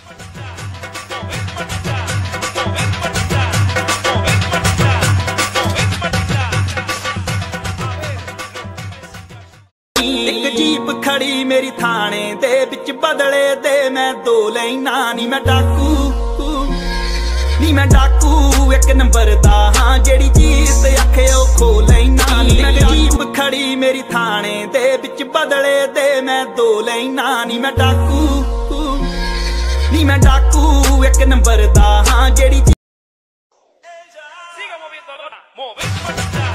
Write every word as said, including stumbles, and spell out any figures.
एक जीप खड़ी मेरी थाने दे बिच बदले दे मैं दो लैना नी मैं डाकू नी मैं डाकू एक नंबर दा हाँ जेड़ी चीज ते आखे ओ खो लैना नी मैं जीप खड़ी मेरी थाने दे बिच बदले दे मैं दो लैना नी मैं डाकू नी मैं डाकू एक नंबर दा हाँ जेड़ी